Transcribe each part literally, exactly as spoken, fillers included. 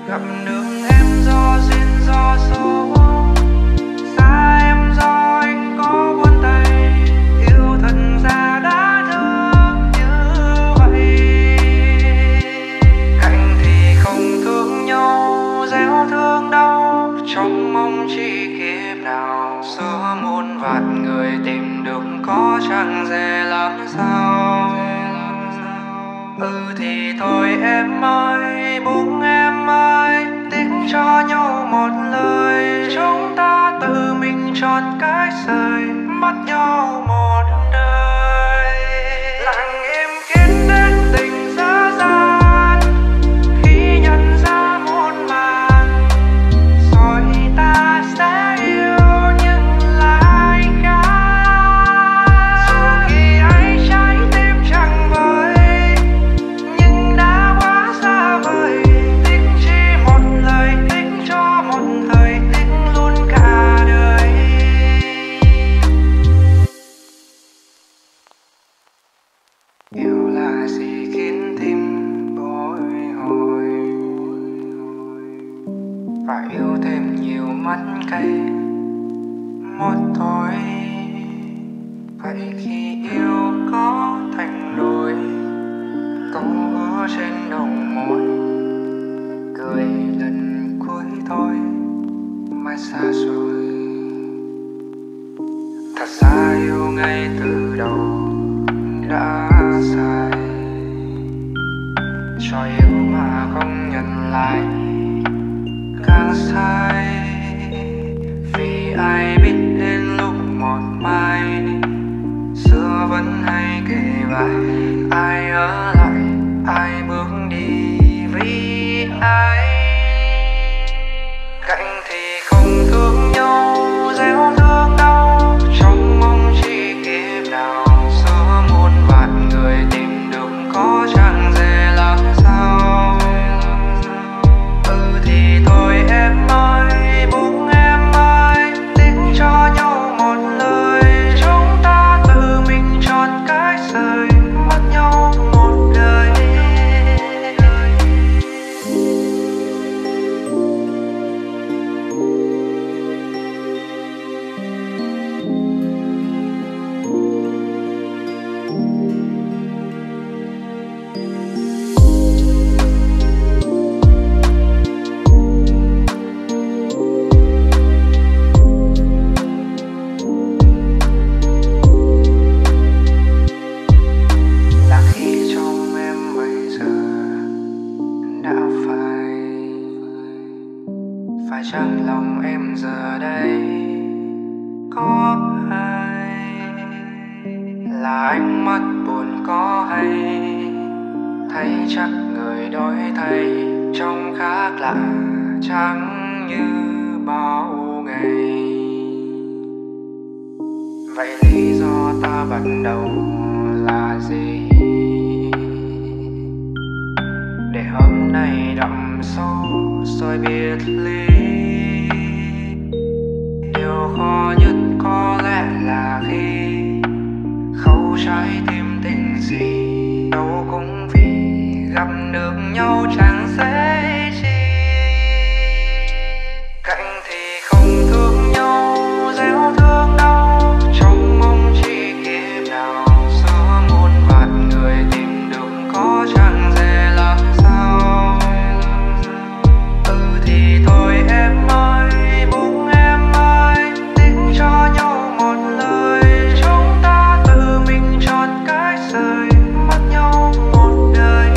gặp được em do duyên do số, xa em do anh có buông tay, yêu thật ra đã thương như vậy. Cạnh thì không thương nhau, gieo thương đau, trong mong chỉ kiếp nào giữa muôn vạn người tìm được có chẳng dễ làm sao. Ừ thì thôi em ơi, buông em ơi, tiếc cho nhau một lời, chúng ta tự mình chọn cách rời, mất nhau một đời. Lặng im khiến đến tình dở dang, khi nhận ra muôn màng, rồi ta sẽ yêu nhưng lại khác. Dù khi ấy trái tim chẳng vơi, nhưng đã quá xa vời, tiếc chỉ một lời, tiếc cho một thời, tiếc luôn cả đời. Yêu là gì khiến tim bồi hồi, phải yêu thêm nhiều mắt cay một thôi. Vậy khi yêu có thành đôi, câu hứa trên đầu môi, cười lần cuối thôi mai xa rồi. Thật ra yêu ngay từ đầu đã sai, cho yêu mà không nhận lại càng sai. Vì ai biết đến lúc một mai, xưa vẫn hay kể vai, ai ở lại ai bước đi vì ai. Cạnh thì không thương nhau, gieo thương đau, trong mong chỉ kiếp nào giữa muôn vạn người tìm được có chẳng dễ làm sao. Ừ thì thôi em ơi, buông em ơi, tiếc cho nhau một lời, chúng ta tự mình chọn cách rời, mất nhau một đời. Là khi trong em bây giờ đã phải, phải chăng lòng em giờ đây có ai? Là ánh mắt buồn có hay, thấy chắc người đổi thay, trông khác lạ chẳng như bao ngày. Vậy lý do ta bắt đầu là gì, để hôm nay đậm sâu rồi biệt ly? Điều khó nhất có lẽ là khi khâu trái tim tình gì, đâu cũng vì gặp được nhau chẳng dễ chi. Cạnh thì không thương nhau, gieo thương đau, trong mong chỉ kiếp nào giữa muôn vạn người tìm được có chẳng dễ làm sao. Ừ thì thôi em ơi, buông em ơi, tiếc cho nhau một lời, chúng ta tự mình chọn cách rời, mất nhau một đời.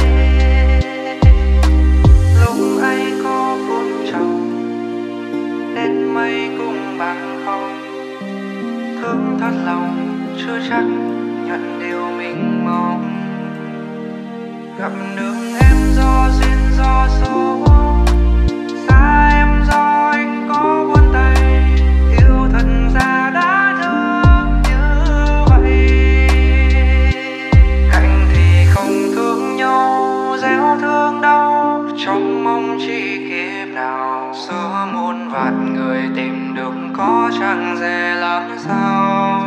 Lúc ấy có phút trầu đến mây cũng bằng không, thương thật lòng chưa chắc nhận điều mình mong. Gặp được em do duyên do số, xa em do anh có buông tay, yêu thật ra đã thương như vậy. Cạnh thì không thương nhau, gieo thương đau, trong mong chỉ kiếp nào giữa muôn vạn người tìm được có chẳng dễ làm sao.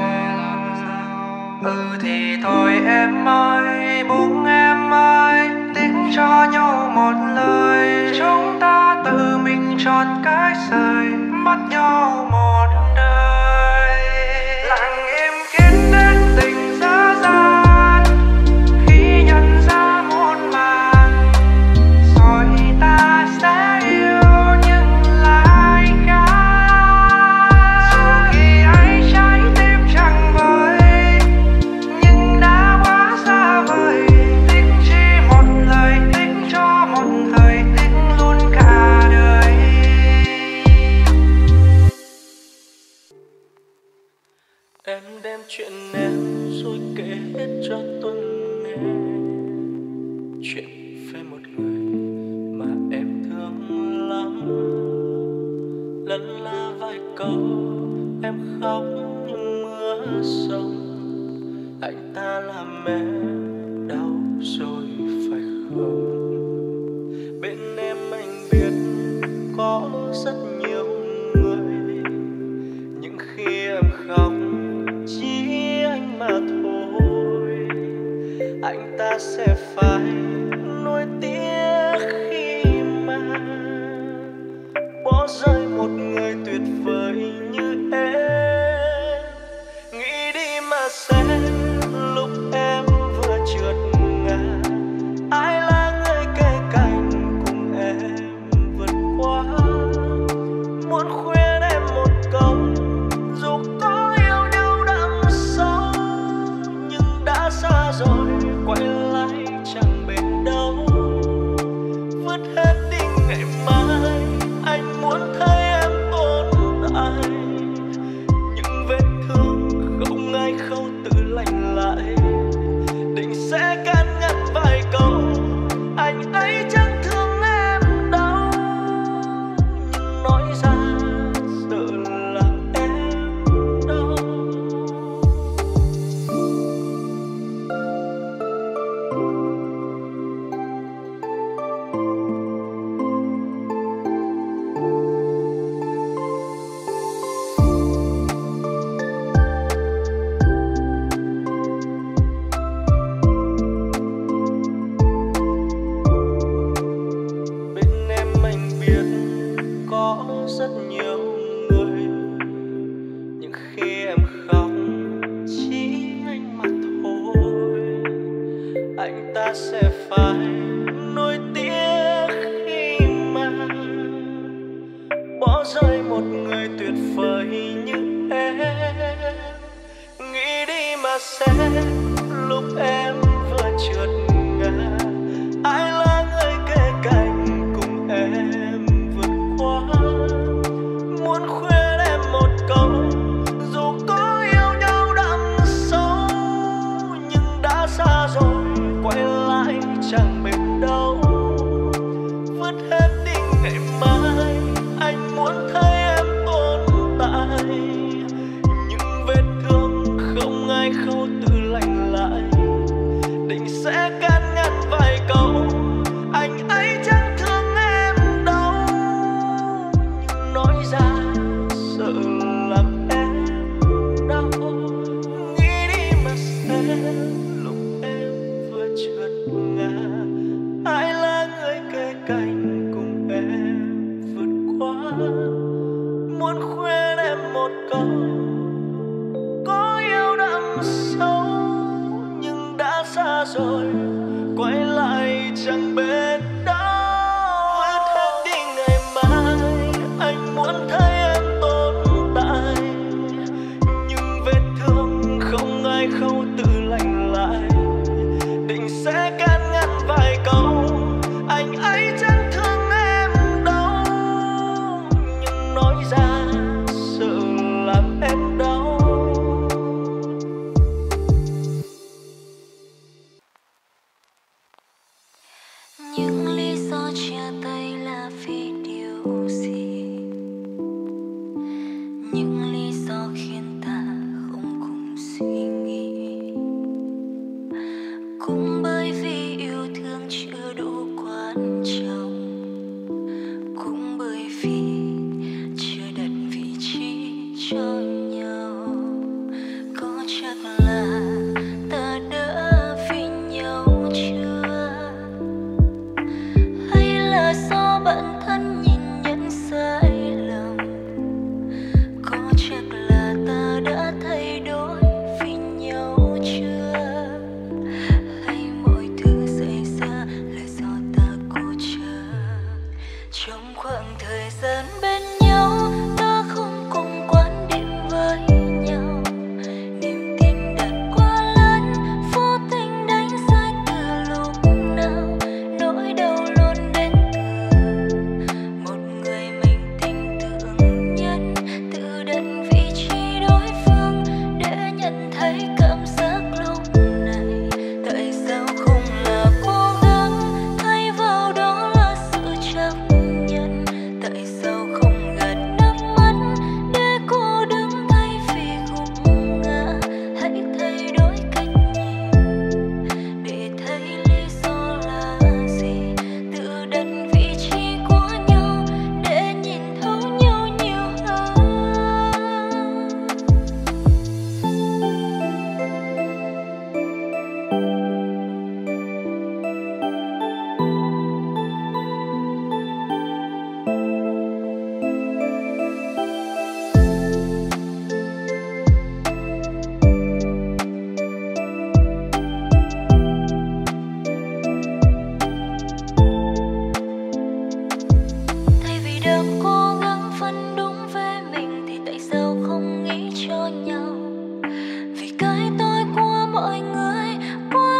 Ừ thì thôi em ơi, buông em ơi, tiếc cho nhau một lời, chúng ta chọn cách rời mất nhau một đời. Lặng im khiến đến tình dở dang khi nhận ra muôn màng, rồi ta sẽ yêu nhưng lại khác. Dù khi ấy trái tim chẳng vơi nhưng đã quá xa vời, thích chỉ một lời, thích cho một thời, thích luôn cả đời. Em đem chuyện em rồi kể hết cho tôi nghe, chuyện về một người mà em thương lắm. Lân la vài câu em khóc như mưa sông, anh ta làm em đau rồi phải không? Bên em anh biết có rất nhiều người, nhưng khi em khóc chỉ anh mà thôi. Anh ta sẽ phải nuối tiếc khi mà bỏ rơi một người tuyệt vời như em. Nghĩ đi mà xem, lúc em vừa trượt ngã, ai là người kề cạnh cùng em vượt qua. Muốn khuyên em một câu, dù có yêu nhau đậm sâu nhưng đã xa rồi, quay lại chẳng bên đâu. Vứt hết đi ngày mai, anh muốn thấy em tồn tại. Những vết thương không ai khâu tự lành lại, định sẽ can ngăn vài câu. Anh ấy chẳng thương em đâu, nhưng nói ra sợ làm em đau. Bên em anh biết có rất nhiều người, nhưng khi em khóc chỉ anh mà thôi. Anh ta sẽ phải nuối tiếc khi mà bỏ rơi một người tuyệt vời như em. Nghĩ đi mà xem, lúc em vừa trượt ngã, ai là người kề cạnh cùng em vượt qua. Muốn khuyên em một câu, dù có yêu nhau đậm sâu nhưng đã xa rồi, quay lại chẳng bên đâu. Vứt hết đi ngày mai, anh muốn thấy em tồn tại. Những vết thương không ai khâu tự lành lại, định sẽ can ngăn vài câu. Anh ấy chẳng thương em đâu, nhưng nói ra sợ làm em đau. Nghĩ đi mà xem, lúc em vừa trượt ngã, ai là người kề cạnh cùng em vượt qua. Muốn khuyên em một câu, có yêu đậm sâu nhưng đã xa rồi, quay lại chẳng bên đâu. Vứt hết đi ngày mai, anh muốn thấy em tồn tại. Nhưng vết thương không ai khâu tự lành lại, định sẽ can ngăn vài câu. Anh ấy chẳng thương em đâu, nhưng nói ra sợ làm em đau. Trong khoảng thời gian bên nhau, ta không cùng quan điểm với nhau. Niềm tin đặt quá lớn, vô tình đánh sai từ lúc nào. Nỗi đau luôn đến từ một người mình tin tưởng nhất. Tự đặt vị trí đối phương để nhận thấy cảm giác lúc này. Tại sao không là cố gắng thay vào đó là sự chấp nhận? Tại sao không gạt nước mắt để cô đứng thay vì gục ngã? Hãy thay đổi cách nhìn để thấy lý do là gì. Tự đặt vị trí của nhau để nhìn thấu nhau nhiều hơn. Thay vì đang cố gắng phân đúng với mình thì tại sao không nghĩ cho nhau? Vì cái tôi của mọi người quá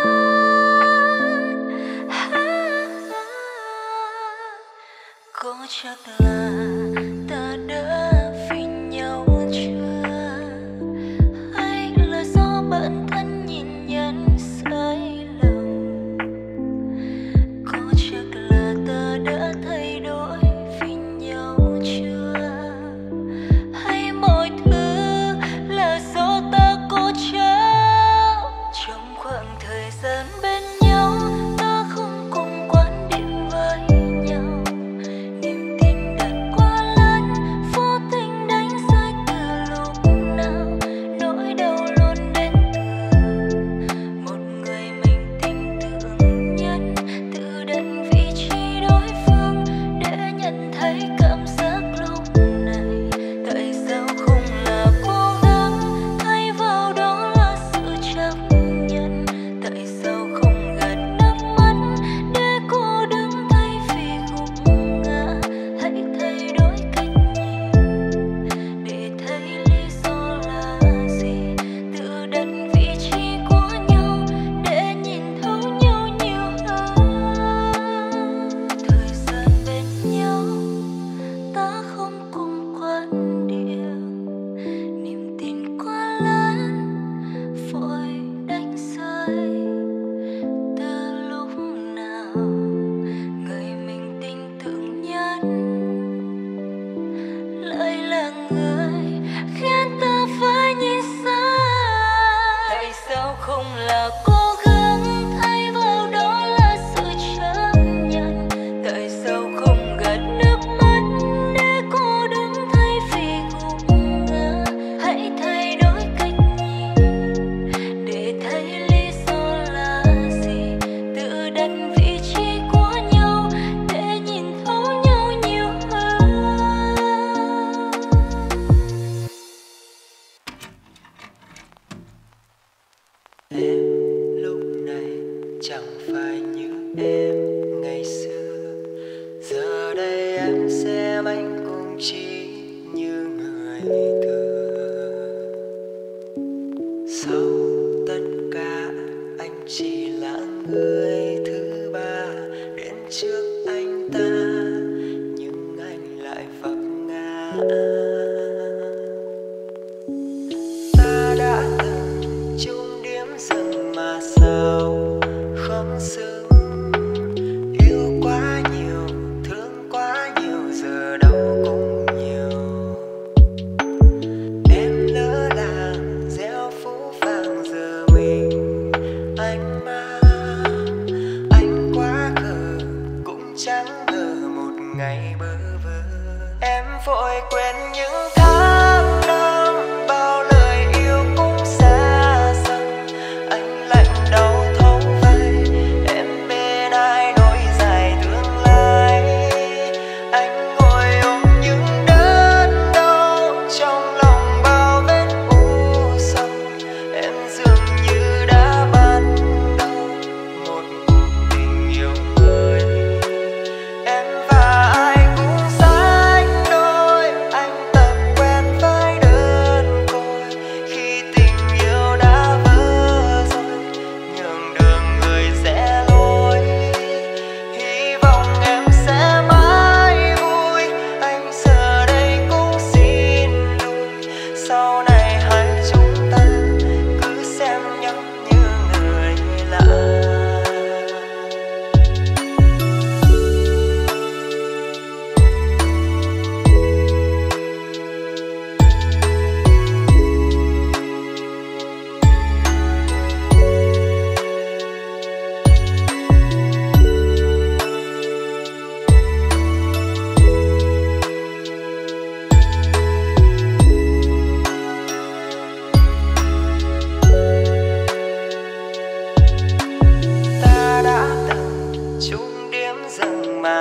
lớn. Có chắc là ta đã vì nhau chưa? Hay là do bản thân nhìn nhận sai lầm? Có chắc là ta đã thay đổi vì nhau chưa? Hay mọi thứ là do ta cố chấp? Trong khoảng thời gian bên nhau, ta không cùng quan điểm với nhau. Niềm tin đặt quá lớn, vô tình đánh sai từ lúc nào. Nỗi đau luôn đến từ một người mình tin tưởng nhất. Tự đặt vị trí đối phương để nhận thấy cảm giác lúc này. Tại sao không là cố gắng thay vào đó là sự chấp nhận? Tại sao không gạt nước mắt để cô đứng thay vì gục ngã? Hãy thay đổi cách nhìn để thấy lý do là gì. Tự đặt vị trí của nhau để nhìn thấu nhau nhiều hơn. Thời gian bên nhau, ta không cùng quan điểm. Niềm tin quá lớn, vội đánh rơi. Từ lúc nào người mình tin tưởng nhất lại là người khiến ta phải nhìn xa? Tại sao không là cố gắng thay vào đó là sự chấp nhận? Tại sao không gạt nước mắt để cô đứng thay vì gục ngã? Hãy thay đổi cách nhìn để thấy lý do là gì. Tự đặt vị trí của nhau để nhìn thấu nhau nhiều hơn. Em lúc này chẳng phải như em ngày xưa. Giờ đây em xem anh cũng chỉ như người thường. Sau tất cả anh chỉ là người thứ ba đến trước anh ta, nhưng anh lại vấp ngã. Ta đã từng chung điểm dừng mà sao không xứng. Yêu quá nhiều, thương quá nhiều, giờ đâu cũng nhiều. Em lỡ làng gieo phũ phàng, giờ mình anh mang. Anh quá khờ cũng chẳng ngờ một ngày bơ vơ. Em vội quên những tháng năm, bao lời yêu cũng xa dần. Anh lạnh đau thấu vai, em bên ai nỗi dài tương lai. Anh ngồi ôm những đớn đau, trong lòng bao vết u sầu. Em dường như đã bắt đầu một cuộc tình yêu mới. Em và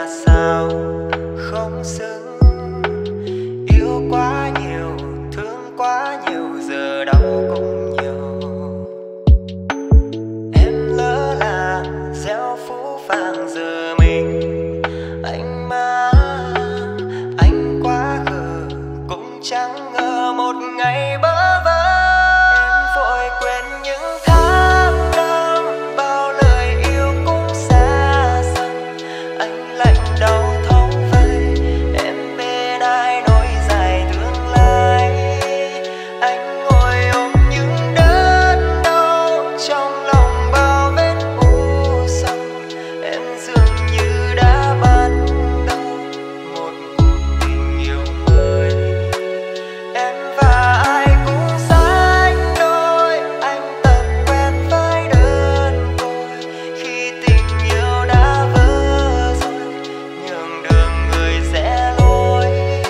sao không xứng. Yêu quá nhiều, thương quá nhiều, giờ đau cũng nhiều. Em lỡ làng gieo phũ phàng giờ mình anh mang. Anh quá khờ cũng chẳng ngờ một ngày bơ vơ. Em vội quên những tháng năm, bao lời yêu cũng xa dần. Anh lạnh đau thấu vây, em bên ai nối dài tương lai. Anh ngồi ôm những đớn đau, trong lòng bao vết u sầu. Em dường như đã bắt đầu một cuộc tình yêu mới. Em và ai cũng sánh đôi, anh tập quen với đơn côi. Khi tình yêu đã vỡ rồi, nhường đường người rẽ lối.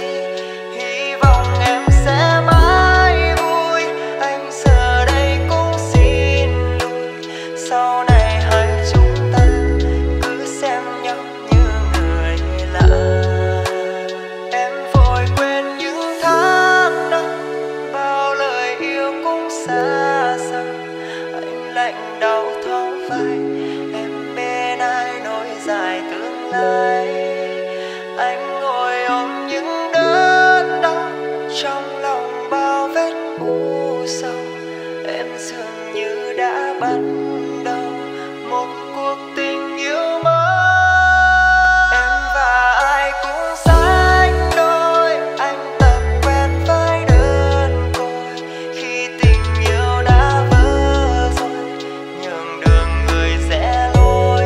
Hy vọng em sẽ mãi vui, anh giờ đây cũng xin lỗi. Sau này hai chúng ta cứ xem nhau như người lạ. Em vội quên những tháng năm, bao lời yêu cũng xa xăm. Anh lạnh đau thấu vai, em bên ai nối dài tương lai. Anh ngồi ôm những đớn đau, trong lòng bao vết u sầu. Em dường như đã bắt đầu một cuộc tình yêu mới. Em và ai cũng sánh đôi, anh tập quen với đơn côi. Khi tình yêu đã vỡ rồi, nhường đường người rẽ lối.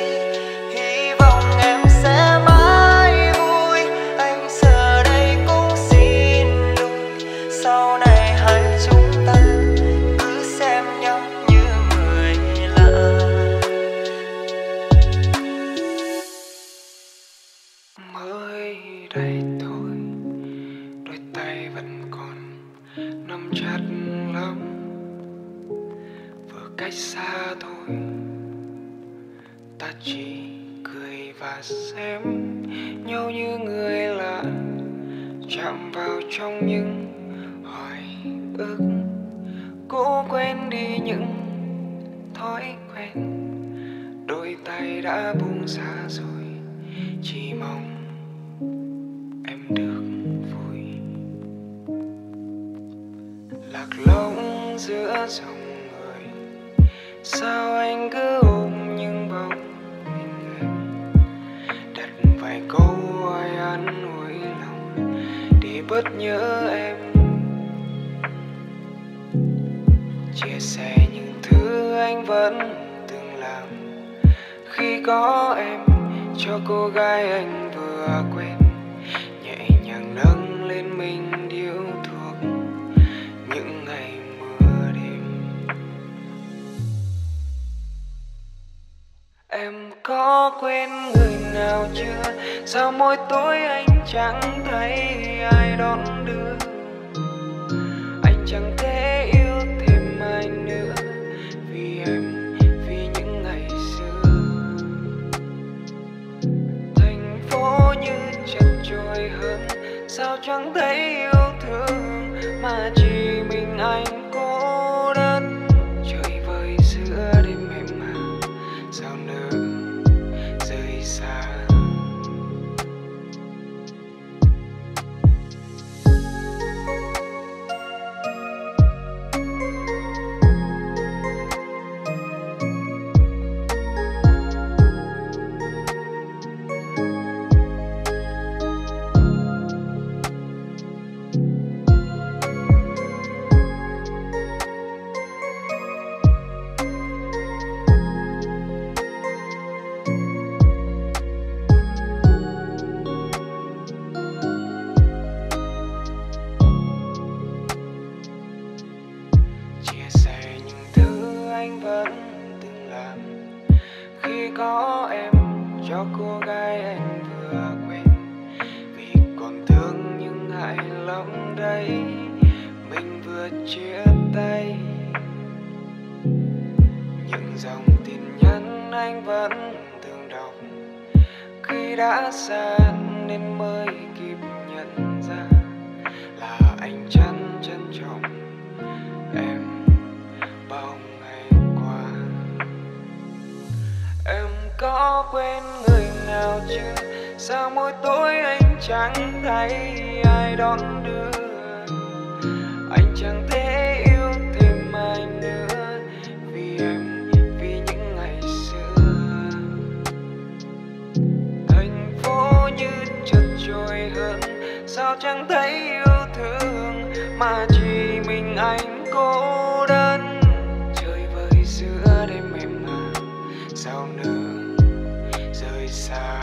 Hy vọng em sẽ mãi vui, anh giờ đây cũng xin lỗi. Sau này hai chúng ta cứ xem nhau như người lạ. Mới đây thôi, đôi tay vẫn còn nắm chặt lắm. Vừa cách xa thôi, ta chỉ cười và xem nhau như người lạ. Chạm vào trong những hồi ức, cố quên đi những thói quen. Đôi tay đã buông xa rồi, chỉ mong em được vui. Lạc lõng giữa dòng người, sao anh cứ ôm những bóng hình em. Đặt vài câu ai an ủi lòng để bớt nhớ em. Chia sẻ những thứ anh vẫn từng làm khi có em, cho cô gái anh vừa quen. Nhẹ nhàng nâng lên mình điếu thuốc những ngày mưa đêm. Em có quên người nào chưa? Sao mỗi tối anh chẳng thấy ai đón đưa? Anh chẳng thể yêu thêm ai nữa vì em, vì những ngày xưa. Thành phố như chật chội hơn, sao chẳng thấy yêu thương mà chỉ mình anh cô đơn. Trời vơi giữa đêm em mà sao nỡ rời xa. đã xa nên mới kịp nhận ra là anh chân trân trọng em bao ngày qua. Em có quên người nào chưa? Sao mỗi tối anh chẳng thấy ai đón đưa? Anh chẳng thể yêu thêm ai nữa vì em, vì những ngày xưa. Thành phố như chật chội hơn, sao chẳng thấy yêu thương mà chỉ mình anh cô đơn. Trời vơi giữa đêm em à, sao nỡ rời xa.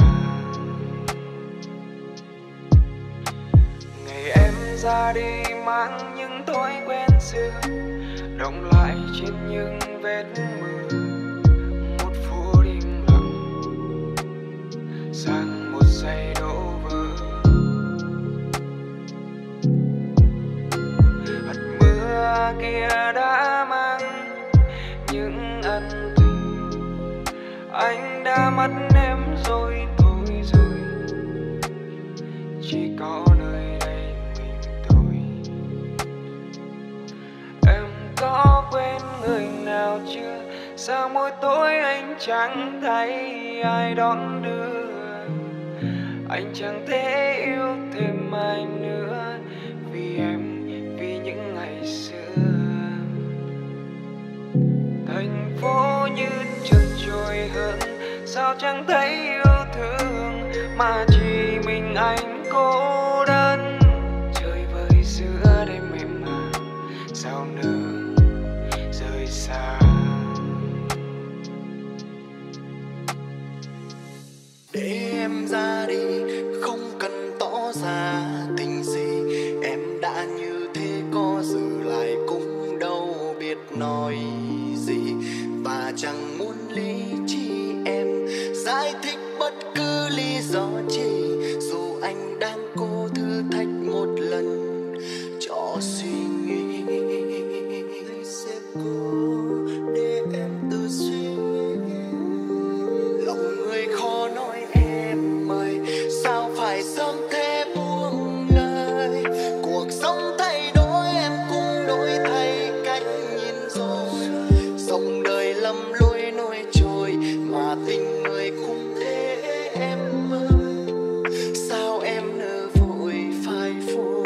Ngày em ra đi mang những thói quen xưa, đọng lại trên những vết mưa. Một phút im lặng sang một giây đổ vỡ. Hạt mưa kia đã mang những ân tình, anh đã mất em rồi thôi rồi. Chỉ có nơi đây mình thôi. Em có quên người nào chưa? Sao mỗi tối anh chẳng thấy ai đón đưa? Anh chẳng thể yêu thêm ai nữa vì em, vì những ngày xưa. Thành phố như chật chội hơn, sao chẳng thấy yêu thương mà chỉ mình anh cô đơn. Trời vơi giữa đêm em à, sao nỡ rời xa. Để em ra đi không cần tỏ ra tình gì, em đã như thế có giữ lại cũng đâu biết nói gì. Và chẳng muốn lý trí em giải thích bất cứ lý do chi, dù anh đang cố thử thách một lần cho suy nghĩ. Anh sẽ cố để em tự suy nghĩ. Lòng người khó nói em ơi, sao phải sớm thế buông lời. Cuộc sống thay đổi em cũng đổi thay cách nhìn rồi. Dòng đời lầm lối nổi trôi mà tình người cũng thế em ơi. Sao em nỡ vội phai phôi.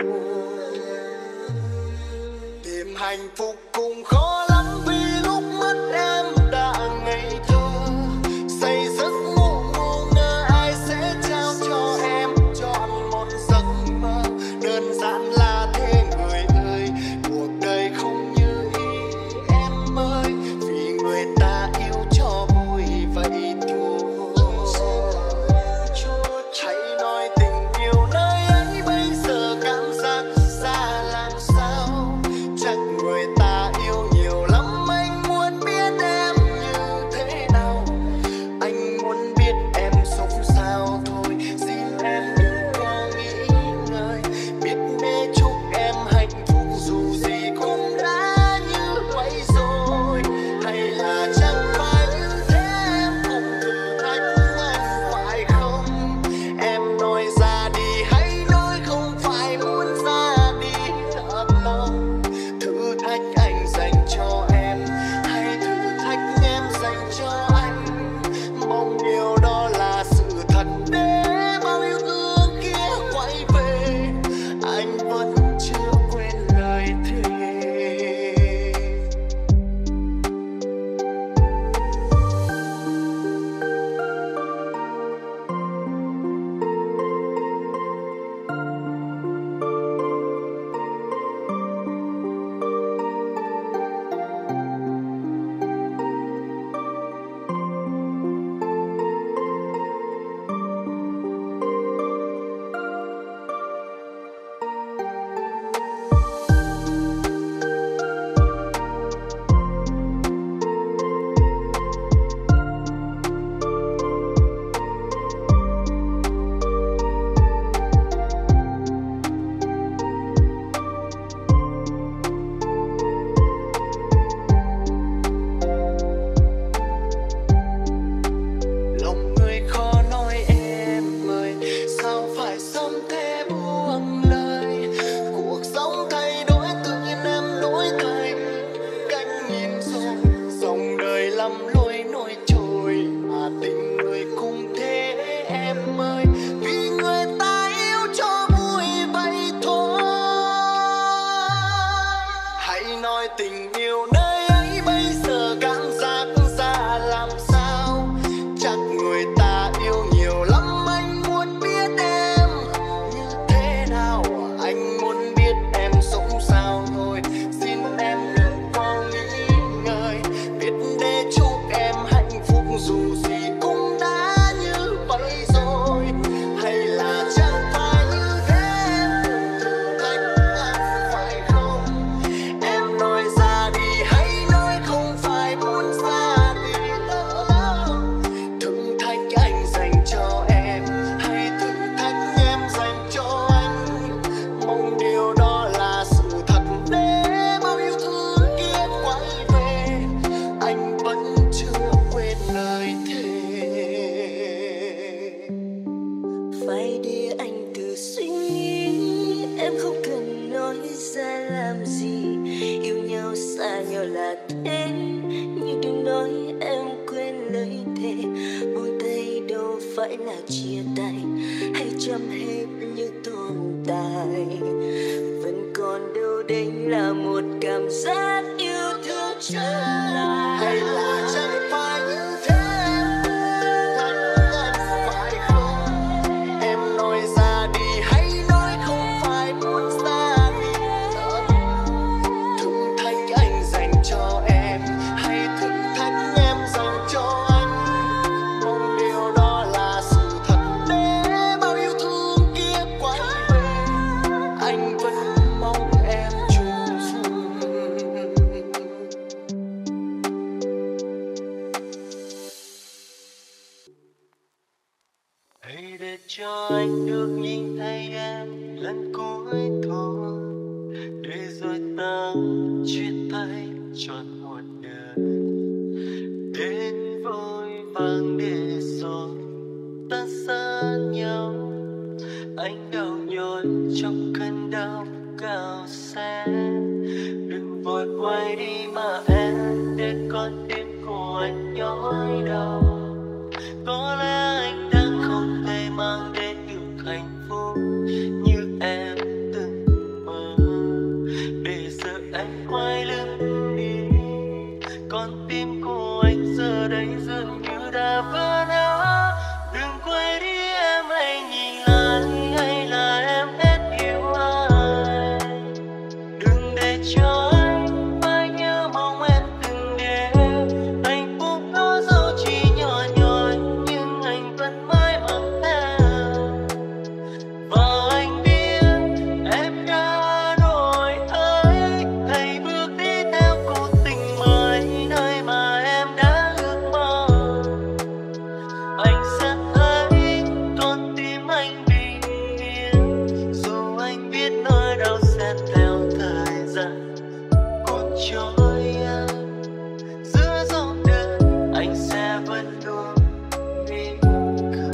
Tìm hạnh phúc cũng khó lắm vì lúc mất em đã ngây thơ. Say giấc ngủ ngu ngơ ai sẽ trao cho em trọn một giấc mơ. Đơn giản là thế người ơi, cuộc đời không như ý em ơi. Vì người ta yêu cho vui vậy thôi. Hãy nói tình yêu nơi ấy bây giờ cảm giác ra làm sao. Chắc người ta yêu nhiều đây để anh tự suy nghĩ. Em không cần nói ra làm gì, yêu nhau xa nhau là thế, nhưng đừng nói em quên lời thề. Buông tay đâu phải là chia tay, hãy chăm hết như tồn tại. Vẫn còn đâu đây là một cảm giác yêu thương trở lại. Hay là chẳng phải như thế, thằng anh phải không? Em nói ra đi, hãy nói không phải muốn xa đi thật. Thử thách anh dành cho em, hay thử thách em dành cho anh. Mong điều đó là sự thật, để bao yêu thương kia quay về. Anh vẫn mong em chung vui. Hãy để cho anh được nhìn thấy em lần cuối thôi, để rồi ta chia tay trọn một đời. Đến vội vàng để rồi ta xa nhau, anh đau nhói trong cơn đau cao xe. Đừng vội quay đi mà em, để con tim của anh nhói đau. Có lẽ anh đang không thể mang đến được hạnh phúc như em từng mơ, để giờ anh quay lưng đi. Con tim của anh giờ đây dường như đã vỡ nát. Đừng quay đi em, hãy nhìn lại, hay là em hết yêu anh. Đừng để cho anh phải nhớ mong em từng đêm. Hạnh phúc đó dẫu chỉ nhỏ nhoi, nhưng anh vẫn mãi mang theo. Và anh biết em đã đổi thay, hãy bước đi theo cuộc tình mới, nơi mà em đã ước mơ. Anh sẽ thấy con tim anh bình yên, dù anh biết nỗi đau sẽ theo thời gian cuốn trôi em. Giữa dòng đời anh sẽ vẫn luôn mỉm cười.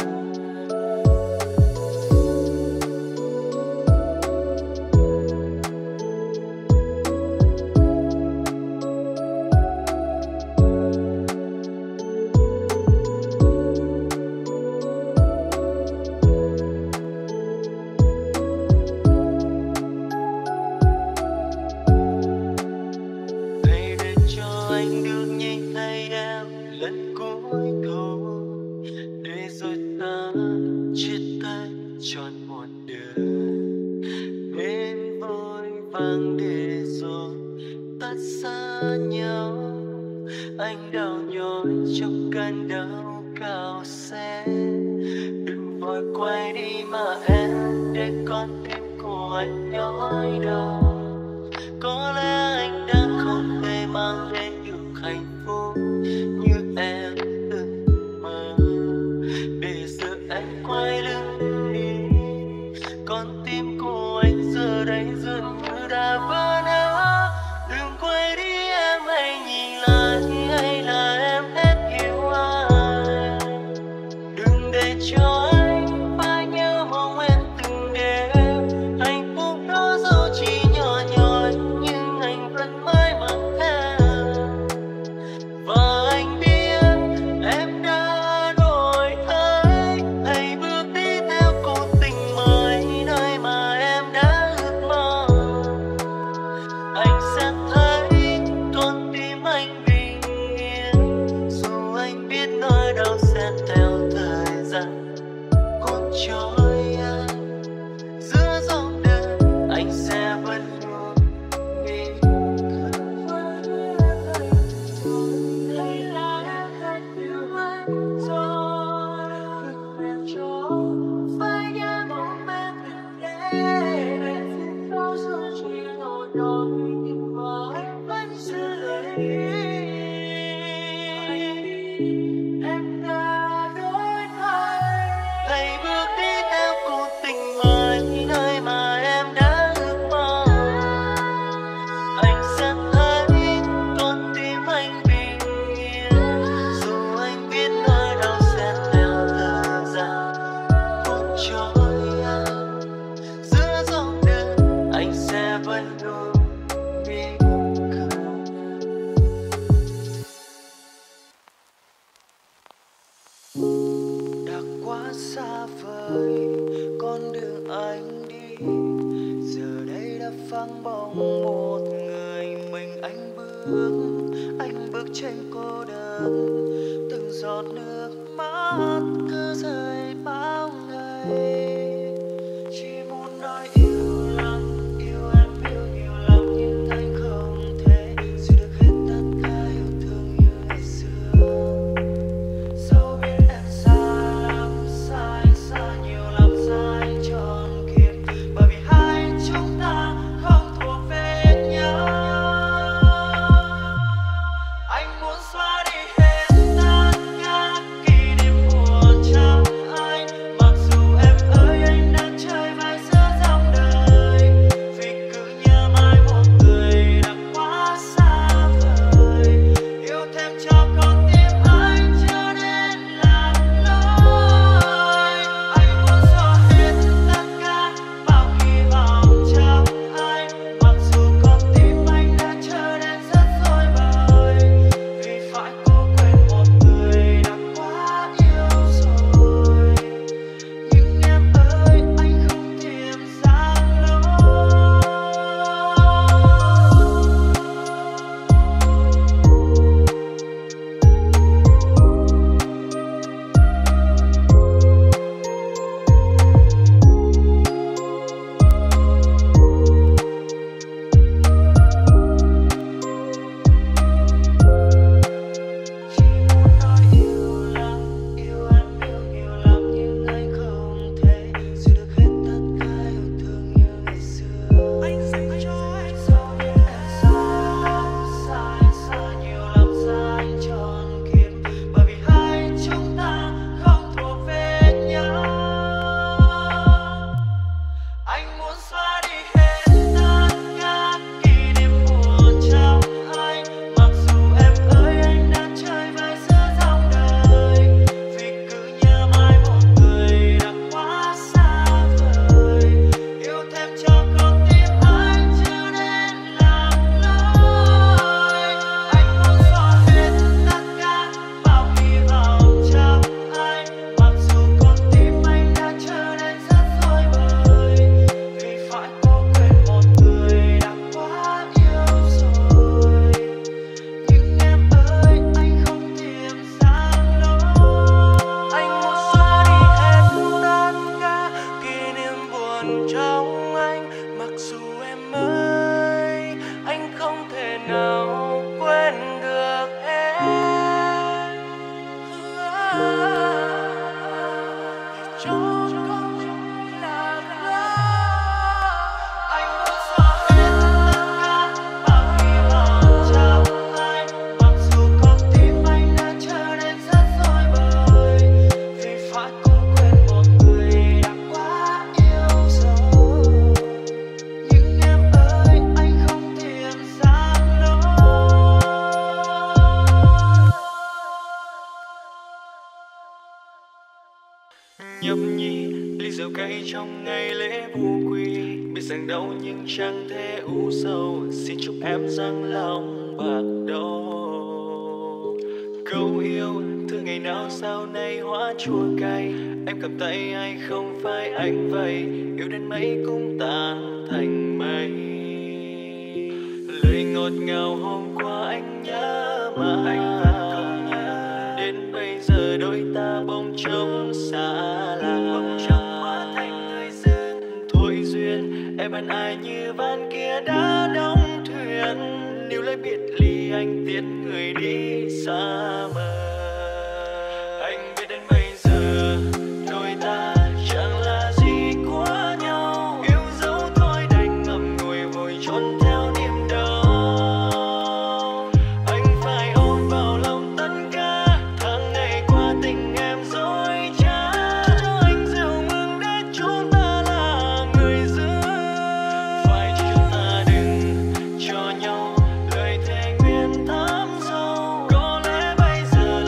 Hãy để cho anh được nhìn thấy em lần cuối thôi, để rồi ta chia tay trọn một đời. Đến vội vàng để rồi ta xa nhau, anh đau nhói trong cơn đau cao xe. Đừng vội quay đi mà em, để con tim của anh nhói đau. Có lẽ anh đang không thể mang đến được hạnh phúc như em từng mơ, để giờ anh quay lưng đi. Con tim của anh giờ đây dường như đã vỡ nát. Đừng quay đi em, hãy nhìn lại, hay là em hết yêu anh. Đừng để cho anh phải nhớ mong em từng đêm. Hạnh phúc đó dẫu chỉ nhỏ nhoi, nhưng anh vẫn mãi mang theo. Và anh biết em đã đổi thay, hãy bước đi theo cuộc tình mới, nơi mà em đã ước mơ. vắng bóng một người mình. Anh bước, anh bước trên cô đơn, từng giọt nước mắt cứ rơi bao ngày. Chỉ muốn nói yêu lắm, yêu em yêu nhiều lắm, nhưng anh không thể giữ được hết tất cả yêu thương như ngày xưa. Dẫu biết em xa lắm, xa anh xa nhiều lắm, xa anh trọn kiếp, bởi vì hai chúng ta không thuộc về nhau. Anh muốn xóa đi hết tất cả kỷ niệm buồn trong anh, mặc dù em ơi anh đang chơi vai giữa dòng đời, vì cứ nhớ mãi một người đã quá xa vời. Yêu thêm cho con tim anh chưa nên làm lỗi. Anh muốn xóa hết tất cả bao hy vọng trong anh, mặc dù con tim anh đã trở nên rất rối bời, vì phải cố quên một người đã quá yêu rồi. Nhưng em ơi anh không tìm ra lối. Chỉ muốn nói yêu lắm, yêu em yêu nhiều lắm, nhưng anh không thể giữ được hết tất cả yêu thương như ngày xưa. Anh dành cho anh dẫu biết em xa lắm, xa anh xa nhiều lắm, xa anh trọn kiếp, bởi vì hai chúng ta không thuộc về nhau. Anh muốn xóa đi hết tất cả kỷ niệm buồn trong anh, mặc dù em ơi anh đang chơi vai giữa dòng đời, vì cứ nhớ mãi một người đã quá xa vời. Yêu thêm cho con tim anh chưa nên làm lỗi. Anh muốn xóa hết tất cả bao hy vọng trong anh, mặc dù con tim anh đã trở nên rất rối bời, vì phải cố quên một người đã quá yêu rồi. Nhưng em ơi anh không tìm ra lối. Anh muốn xóa đi hết tất cả kỷ niệm buồn trong anh, mặc dù em ơi anh không thể nào quên được em. Cho con là anh muốn xóa hết tất cả bao hy vọng trong anh, mặc dù con tim anh đã trở nên rất rối bời, vì phải cố quên một người đã quá yêu rồi. Nhưng em ơi anh không tìm ra lối. Nhâm nhi ly rượu cay trong ngày lễ vu quy, biết rằng đau nhưng chẳng thể u sầu, xin chúc em rằng lòng bạc đầu. Câu yêu thương ngày nào sau này hóa chua cay, em cầm tay ai không phải anh vậy, yêu đến mấy cũng tan thành mây. Lời ngọt ngào hôm qua anh nhớ mà anh vẫn không nhớ, đến bây giờ đôi ta bỗng trông xa lạ, bỗng trông hóa thành người dưng thôi duyên. Em hận ai như van kia đã đóng thuyền, nếu lấy biệt ly anh tiễn người đi xa mờ. Anh biết đến bây giờ đôi ta chẳng là gì của nhau, yêu dấu thôi đành ngậm ngùi vội trốn theo niềm đau. Anh phải ôm vào lòng tất cả tháng ngày qua tình em dối trá, cho anh rượu mừng để chúng ta là người giữ. Phải chỉ chúng ta đừng cho nhau lời thề nguyện thắm sâu, có lẽ bây giờ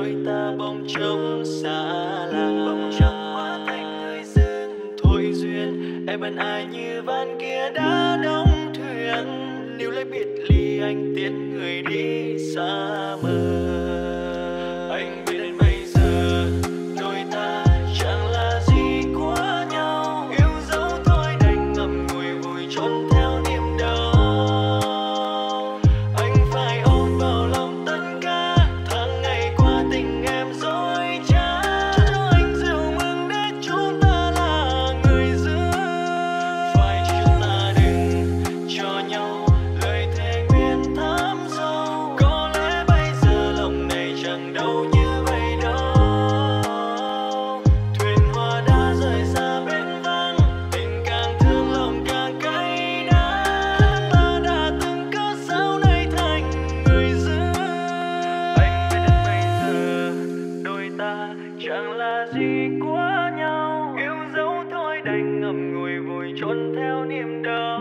đôi ta bỗng trông xa lạ, bỗng trông hóa thành người dưng thôi duyên. Em bên ai như van kia đã đóng thuyền, níu lấy biệt ly anh tiễn người đi xa mờ. Anh biết đến bây giờ đôi ta chẳng là gì của nhau, yêu dấu thôi đành ngậm ngùi vùi trốn theo niềm đau. Anh phải ôm vào lòng tất cả tháng ngày qua tình em dối trá, cho anh rượu mừng để chúng ta là người giữ. Phải cho chúng ta đừng cho nhau lời thề nguyện thắm sâu, có lẽ bây giờ lòng này chẳng đâu như vậy đâu. Thuyền hoa đã rời xa bến vắng, tình càng thương lòng càng cay đắng. Ta đã từng cớ sao nay thành người giữ. Anh biết đến bây giờ đôi ta chẳng là gì của nhau, yêu dấu thôi đành ngậm ngùi vùi trốn theo niềm đau.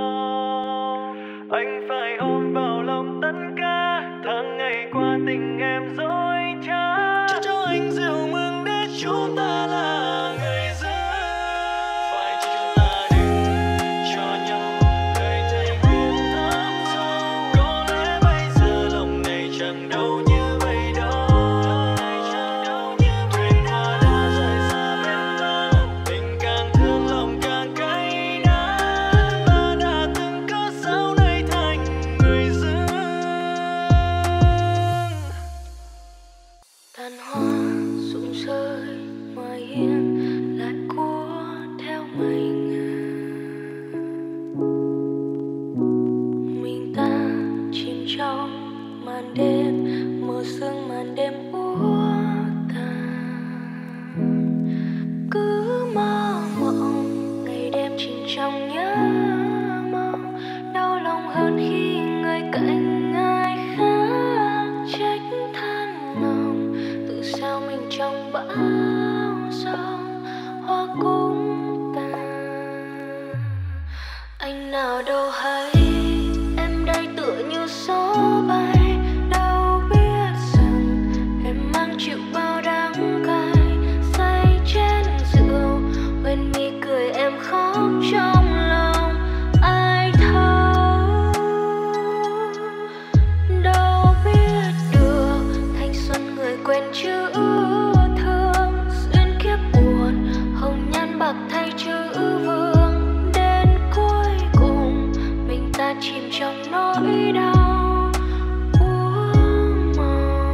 Anh phải ôm vào lòng tất cả tháng ngày qua tình em dối trá, cho cho anh rượu mừng để chúng ta là người giữ. Phải cho chúng ta đừng cho nhau lời thề nguyện thắm sâu, có lẽ bây giờ lòng này chẳng đâu như vậy đâu. Thuyền hoa đã rời xa bến vắng, tình càng thương lòng càng cay đắng. Ta đã từng cớ sao nay thành người giữ. Tàn hoa rụng rơi ngoài hiên lại cuốn theo mây ngả, mình ta chìm trong màn đêm mờ sương, màn đêm úa tàn. Cứ mơ mộng ngày đêm chìm trong nhớ mong, đau lòng hơn khi người cạnh ai khác trách than lòng. Tự sao mình trong bão giông hoa cũng tàn. Anh nào đâu hay em đây tựa như gió bay, đâu biết rằng em mang chịu bao đắng cay. Say trên rượu quên mi cười em khóc trong lòng, ai thấu đâu biết được thanh xuân người quên chữ thương. Duyên kiếp buồn hồng nhan bạc thay chữ vương, đến cuối cùng mình ta chìm trong nỗi đau uống màu.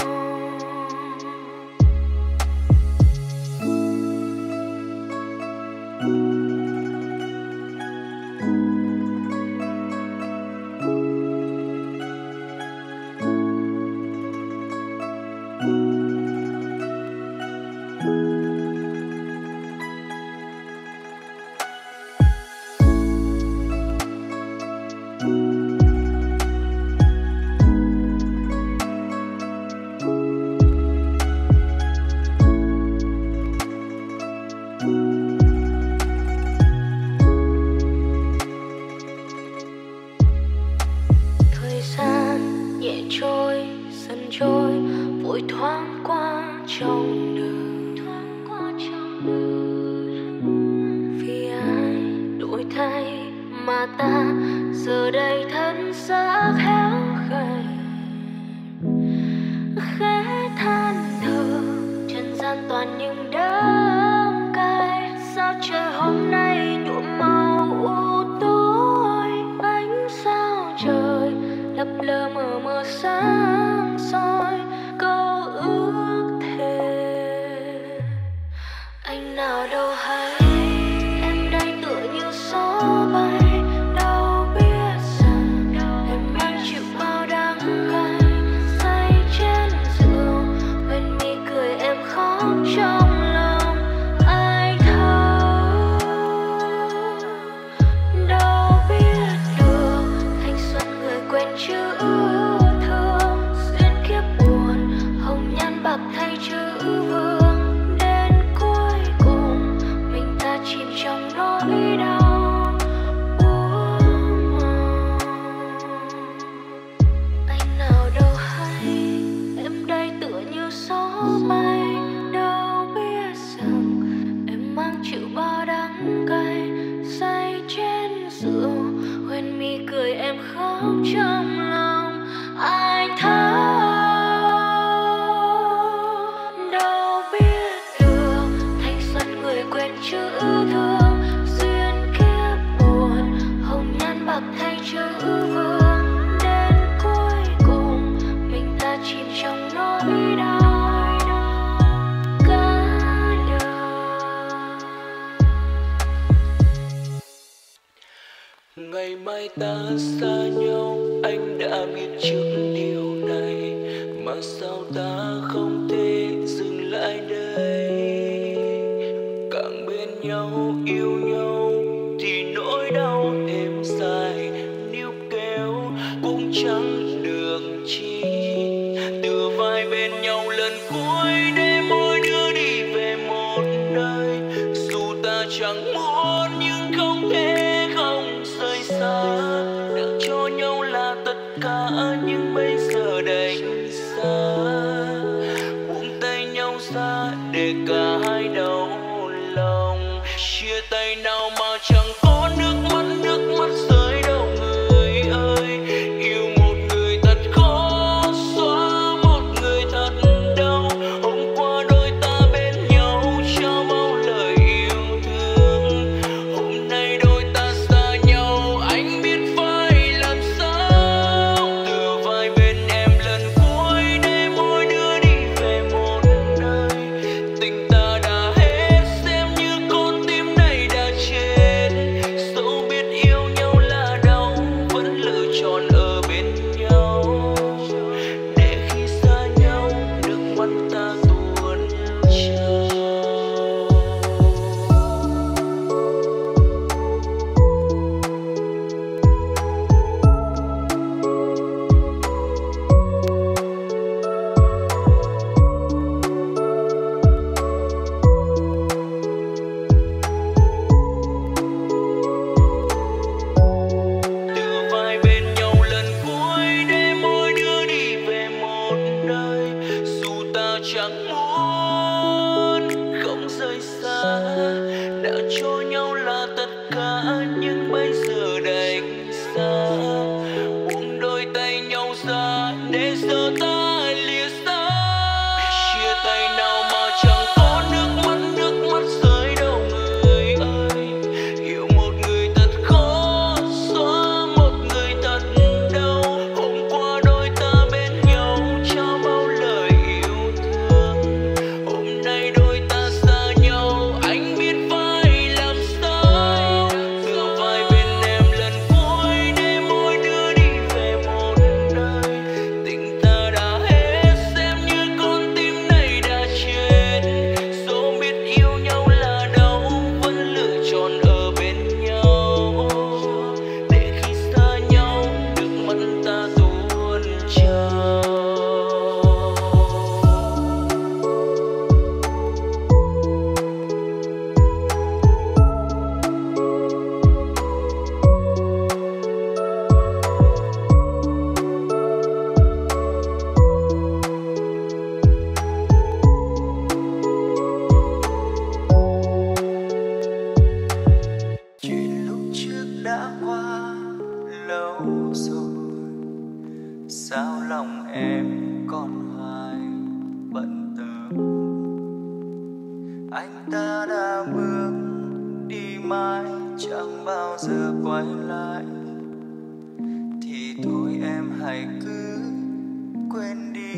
Thời gian nhẹ trôi dần trôi vội thoáng qua trong đời, thoáng qua trong đời. Vì ai đổi thay mà ta giờ đây thân xác héo gầy, khẽ than thở trần gian toàn những đắng cay. Sao trời hôm nay nhuộm màu u tối, ánh sao trời lấp lơ mờ mờ sáng soi câu ước thề. Anh nào đâu hay em đây tựa như gió bay, đâu biết rằng em mang chịu bao đắng cay. Say trên rượu quên mi cười em khóc trong lòng, ai thấu đâu biết được thanh xuân người quên chữ thương. Duyên kiếp buồn hồng nhan bạc thay chữ vương, đến cuối cùng mình ta chìm trong nỗi đau uống màu. Anh nào đâu hay em đây tựa như gió bay, đâu biết rằng em mang chịu bao đắng cay. Say trên rượu quên mi cười em khóc trong lòng. Anh thấu đâu biết được thanh xuân người quên chữ thương. Duyên kiếp buồn hồng nhan bạc thay chữ vương. Đến cuối cùng mình ta chìm trong nỗi đau cả đời. Ngày mai ta xa nhau, anh đã biết trước điều này, mà sao ta không thể dừng lại đây. Càng bên nhau yêu nhau thì nỗi đau êm dài, níu kéo cũng chẳng được chi. Từ vai bên nhau lần cuối để mỗi đứa đi về một nơi. Dù ta chẳng muốn nhưng không thể không rời xa. Đã cho nhau là tất cả nhưng bây giờ đành xa. Buông tay nhau ra để cả hai đau lòng. Chia tay nào mà chẳng có nước mắt, nước mắt rơi đâu người ơi. Yêu một người thật khó xóa, một người thật đau. Hôm qua đôi ta bên nhau trao bao lời yêu thương. Hôm nay đôi ta xa nhau, anh biết phải làm sao. Từ vai bên em lần cuối để mỗi đứa đi về một nơi. Tình ta đã hết, xem như con tim này đã chết. Dẫu biết yêu nhau là đau, vẫn lựa chọn ở bên nhau. Để khi xa nhau, nước mắt ta tuôn trào. Từ vai bên nhau lần cuối để mỗi đứa đi về một nơi. Dù ta chẳng muốn không rời xa. Đã cho nhau là tất cả nhưng bây giờ đành xa. Buông đôi tay nhau ra để giờ ta lìa xa. Chia tay nào mà chẳng có nước mắt, nước mắt rơi đâu người ơi. Yêu một người thật khó xóa, một người thật đau. Hôm qua đôi ta bên nhau trao bao lời yêu thương. Hôm nay đôi ta xa nhau, anh biết phải làm sao. Từ vai bên em lần cuối để mỗi đứa đi về một nơi. Tình ta đã hết, xem như con tim này đã chết. Dẫu biết yêu nhau là đau, vẫn lựa chọn ở bên nhau. Để khi xa nhau, nước mắt ta tuôn trào. Chuyện lúc trước đã qua lâu rồi, sao lòng em còn hoài bận tâm. Anh ta đã bước đi mãi chẳng bao giờ quay lại. Thì thôi em hãy cứ quên đi.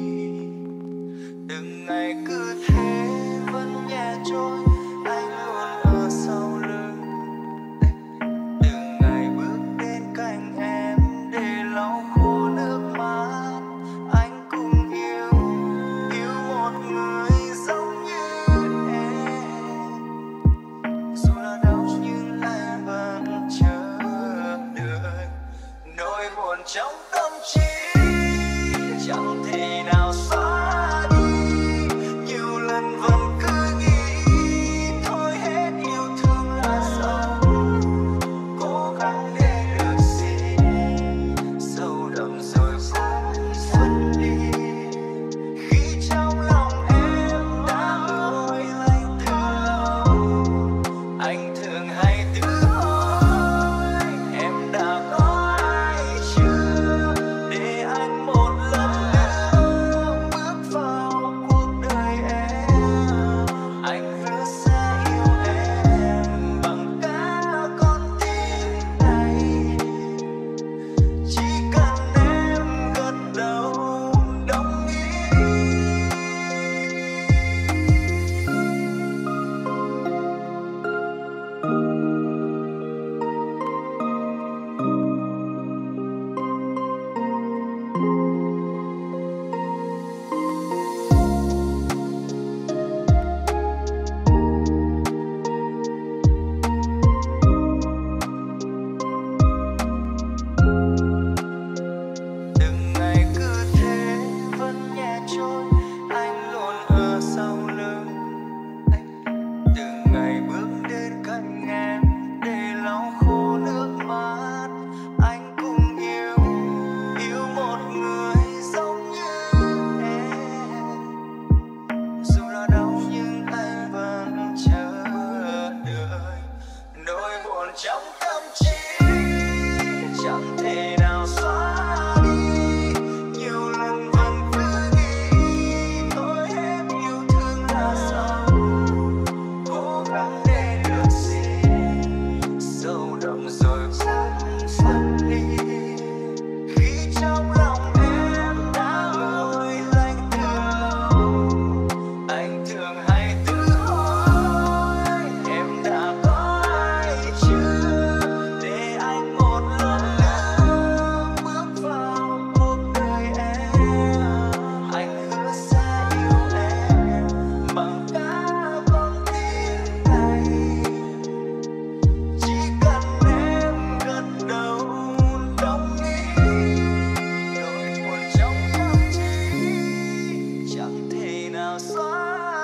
Từng ngày cứ thế vẫn nhẹ trôi, anh luôn ở sau lưng. Từng ngày bước đến cạnh em để lau khô nước mắt. Anh cũng yêu, yêu một người giống như em. Dù là đau nhưng anh vẫn chờ đợi. Nỗi buồn trong tâm trí chẳng thể nào xóa đi. Nhiều lần vẫn cứ nghĩ thôi hết yêu thương là xong. Cố gắng để được gì sâu đậm rồi cũng dứt đi. Khi trong lòng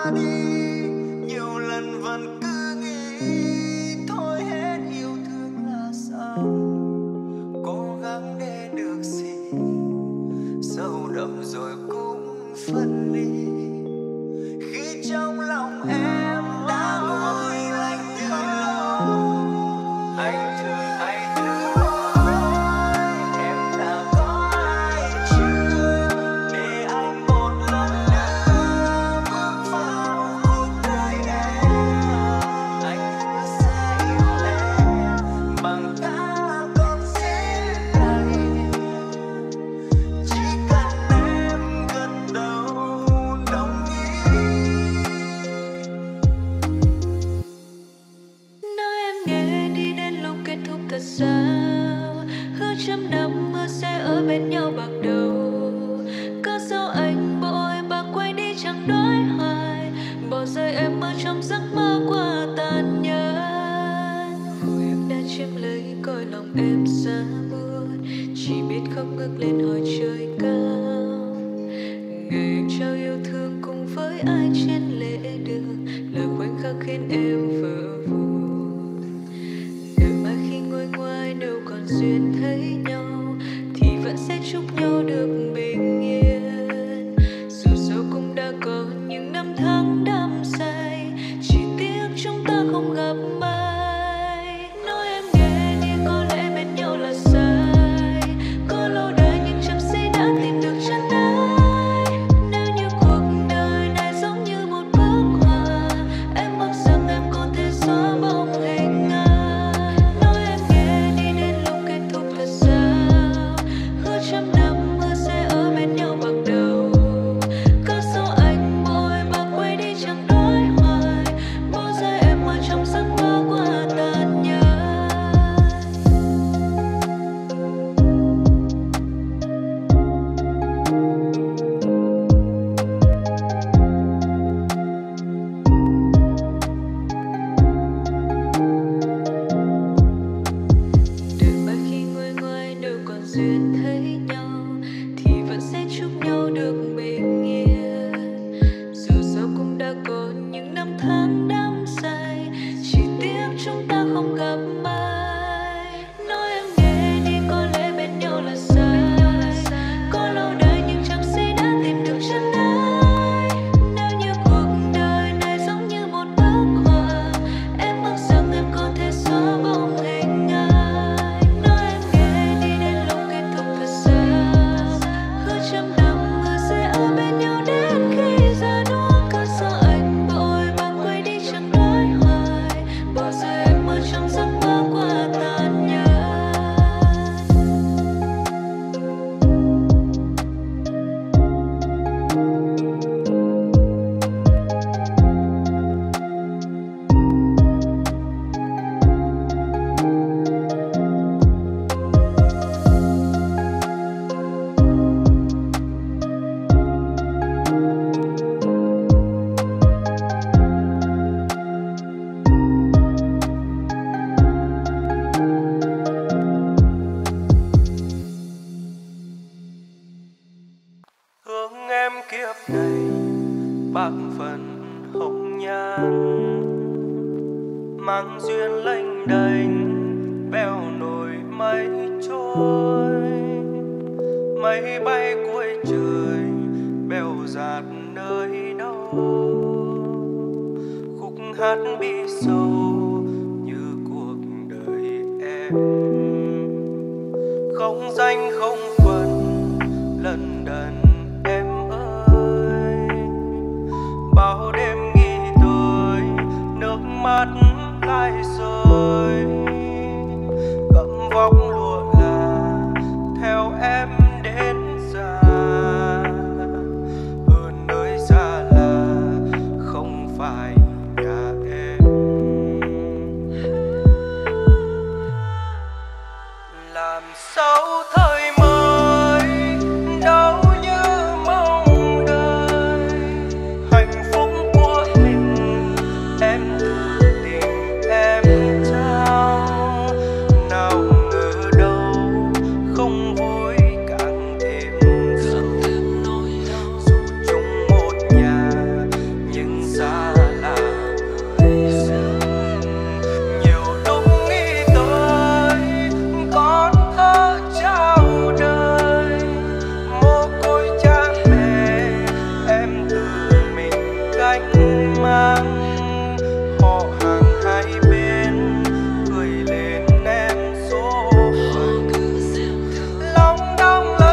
qua đi. Nhiều lần vẫn cứ nghĩ thôi hết yêu thương là xong, cố gắng để được gì sâu đậm rồi cũng phân ly. Khi trong lòng em đã nguội lạnh từ lâu, anh thương anh thương nói em đã có ai chưa, để anh một lần nữa bước vào cuộc đời em. Anh hứa sẽ yêu em bằng cả con tim này, chỉ cần em gật đầu đồng ý. Nói em nghe đi đến lúc kết thúc thật sao, hứa trăm năm mơ sẽ ở bên nhau bạc đầu. Có sao anh bỏ em bạc quay đi chẳng nói hoài, bỏ rơi em ở trong giấc mơ qua tàn nhẫn. Hồi em đã chiếm lấy cõi lòng em xa buốt, chỉ biết khóc ngước lên hỏi trời cao. Ngày anh trao yêu thương cùng với ai trên lễ đường, lời khoảnh khắc khiến em vỡ vụn. Đợi mai khi ngồi ngoài đâu còn duyên thấy nhau, thì vẫn sẽ chúc nhau được bình yên. Dù sao cũng đã có những năm tháng đắm say, chỉ tiếc chúng ta không gặp mai. Nói em nghe đi, có lẽ bên nhau là sai, có lâu đời nhưng chẳng say đã tìm được chân ai. Nếu như cuộc đời này giống như một bức họa, em mong rằng em có thể xóa bóng hình ai. Nói em nghe đi đến lúc kết thúc thật sao, hứa trăm năm mơ sẽ ở bên nhau bạc đầu. Có sao anh bỏ em bạc quay đi chẳng nói hoài, bỏ rơi em ở trong giấc mơ qua tàn nhẫn. Đợi mai khi ngồi ngoài đâu còn duyên thấy nhau, thì vẫn sẽ chúc nhau được bình yên. Dù sao cũng đã có những năm tháng đắm say, chỉ tiếc chúng ta không gặp mai. Nói em nghe đi, có lẽ bên nhau là sai, có lâu đời nhưng chẳng say đã tìm được chân ai. Nếu như cuộc đời này giống như một bức họa, em mong rằng em có thể xóa bóng hình ai. Nói em nghe đi đến lúc kết thúc thật sao, hứa trăm năm mơ sẽ ở bên nhau đến khi già nua. Có sao anh bỏ em bạc quay đi chẳng nói hoài, bỏ rơi em ở trong giấc mơ qua tàn nhẫn. Hướng em kiếp này bạc phần hồng nhan, mang duyên lênh đênh bèo nổi mây trôi. Mây bay cuối trời bèo dạt nơi đâu, khúc hát bi sâu như cuộc đời em. Không danh không phận lần đần em ơi, bao đêm nghĩ tới nước mắt lại rơi. Gấm vóc lụa là theo em đến già, ở nơi xa là không phải nhà em. Làm sao thời mới đâu như mong đợi, hạnh phúc của mình em tự tìm em trai. cánh mang. Họ hàng hai bên cười lên em số phận, lòng đong lẫn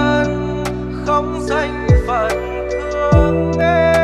đần không danh phận thương em.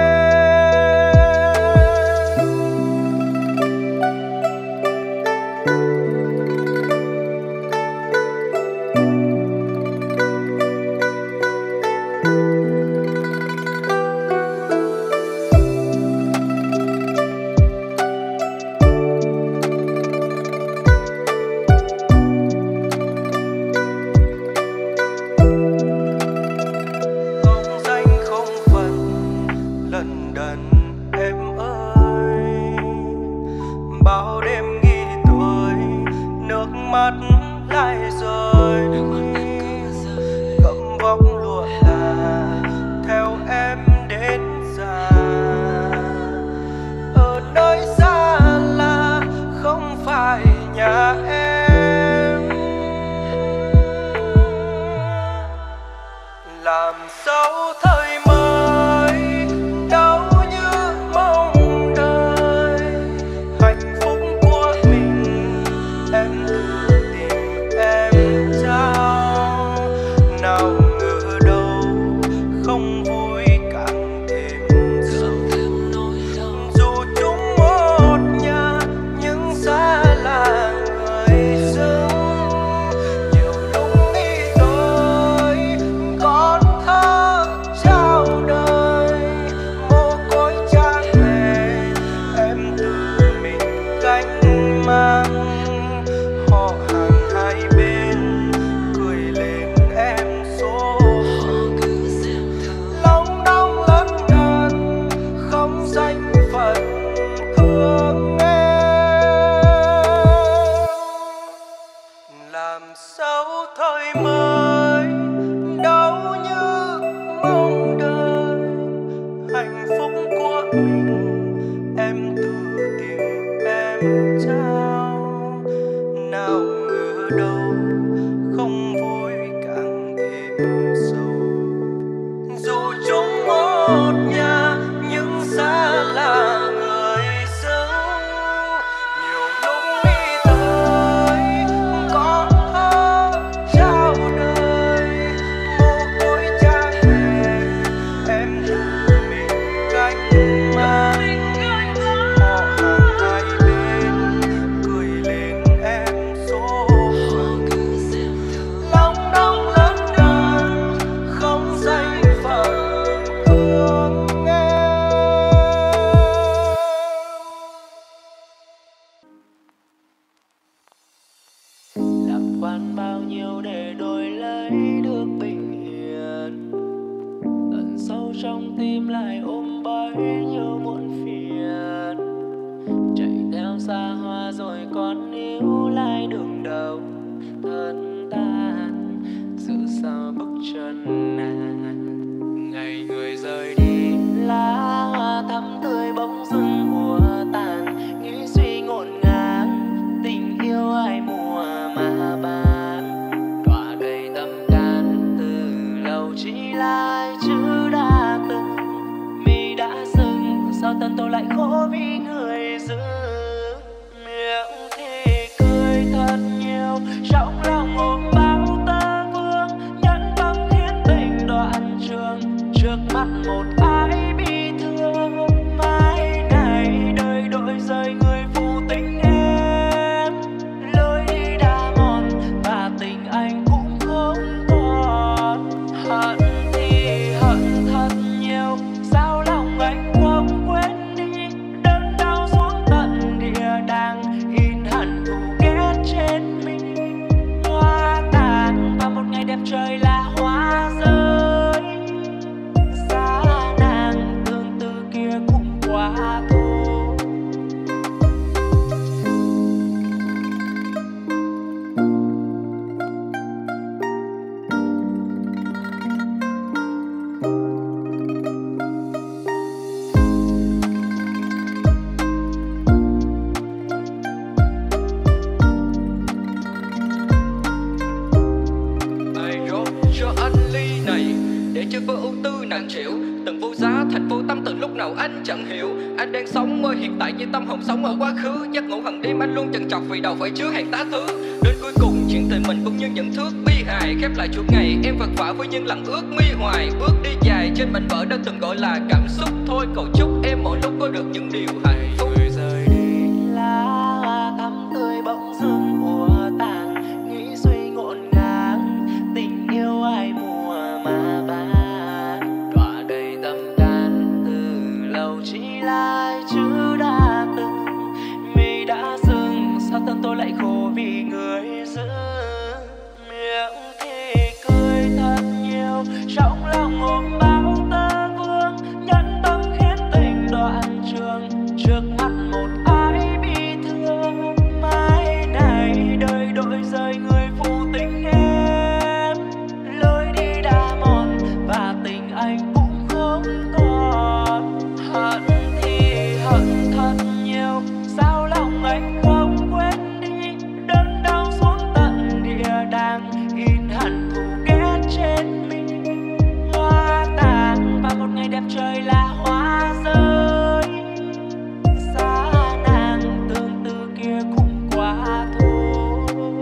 Từng vô giá thành vô tâm từ lúc nào anh chẳng hiểu. Anh đang sống ở hiện tại như tâm hồn sống ở quá khứ. Giấc ngủ hàng đêm anh luôn chần chọc vì đầu phải chứa hàng tá thứ. Đến cuối cùng chuyện tình mình cũng như nhận thước bi hài. Khép lại chuột ngày em vật vã với những lặng ước mi hoài. Bước đi dài trên mảnh vỡ đã từng gọi là cảm xúc. Thôi cầu chúc em mỗi lúc có được những điều hạnh phúc. Người rời đi lá hoa thắm tươi bỗng dưng úa tàn. Nghĩ suy ngổn ngang tình yêu ai mùa mà bán. Đọa đầy tâm can từ lâu chỉ lại chữ đã từng. Mi đã dừng sao thân tôi lại khổ vì người giữ. Miệng thì cười thật nhiều trong lòng ôm bao tơ vương. Nhẫn tâm khiến tình đoạn trường trước mắt một ai bị thương. Mai này đời đổi rời người phụ tình em. Lối đi đã mòn và tình anh cũng không còn. Hận thì hận thật nhiều sao lòng anh không quên đi. Đớn đau xuống tận địa đàng in hẳn thù ghét trên mình. Hoa tàn và một ngày đẹp trời là hoa rơi. Xa nàng tương tư kia cũng quá thôi.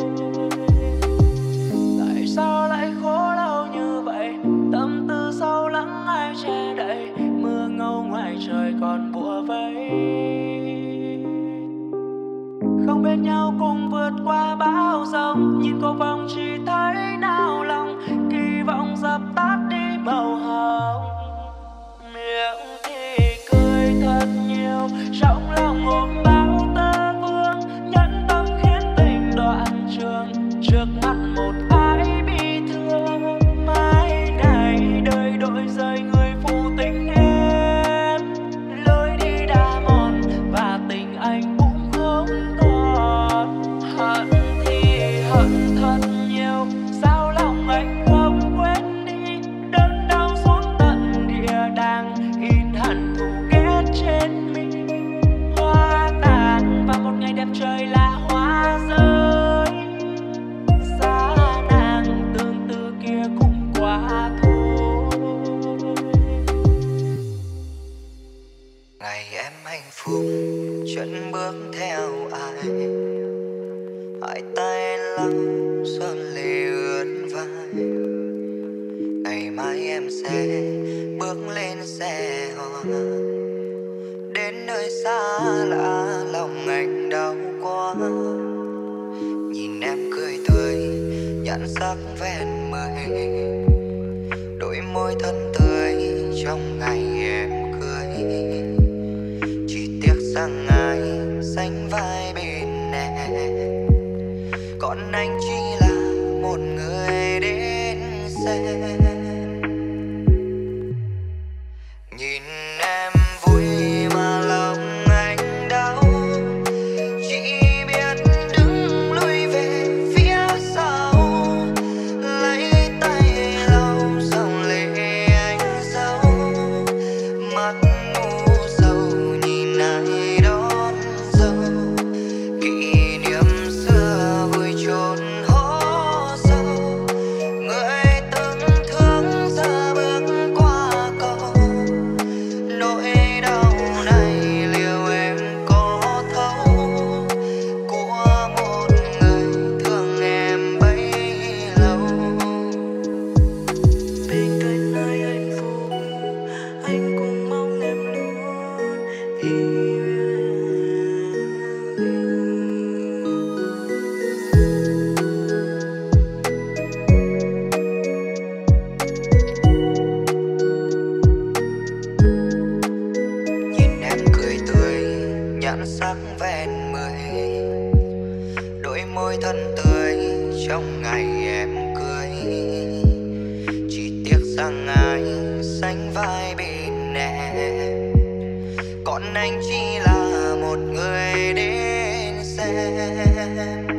Tại sao lại khổ đau như vậy? Tâm tư sâu lắng ai che đậy. Mưa ngâu ngoài trời còn bủa vây. Không bên nhau cùng vượt qua bão giông. Nhìn cô vòng chỉ thấy nao lòng. Kỳ vọng dập tắt đi màu hồng. Miệng thì cười thật nhiều trong lòng ôm bao tơ vương. Nhẫn tâm khiến tình đoạn trường trước mắt một ai bị thương. Mai này đời đổi rời người phụ tình em. Lối đi đã mòn và tình anh cũng không còn. Hận thì hận thật nhiều sao lòng anh không quên đi. Đớn đau xuống tận địa đàng in hẳn thù ghét trên mình. Hoa tàn và một ngày đẹp trời là hoa rơi. Xa nàng tương tư kia cũng quá thôi. Ngày em hạnh phúc chân bước theo ai. Hai tay lắm son lệ ướt vai. Ngày mai em sẽ bước lên xe hoa. Đến nơi xa lạ lòng anh đau quá. Nhìn em cười tươi nhãn sắc ven mây. Đôi môi thân tươi trong ngày em cưới. Chỉ tiếc rằng ai sánh vai bên em. Còn anh chỉ là một người đến xem. Nhìn em vui mà lòng anh đau. Chỉ biết đứng lui về phía sau. Lấy tay lau dòng lệ anh dấu. Mắt ngu sầu nhìn ai đón dâu. Kỷ niệm xưa vui chốn hố sâu. Người từng thương giờ bước qua cầu. Nỗi đau này liệu em có thấu. Của một người thương em bấy lâu. Bên cạnh ai hạnh phúc anh cũng mong em luôn yên. Nhìn em cười tươi nhãn sắc ven mây. Đôi môi thân tươi trong ngày em cưới. Chỉ tiếc rằng ai sánh vai bên em. Còn anh chỉ là một người đến xem.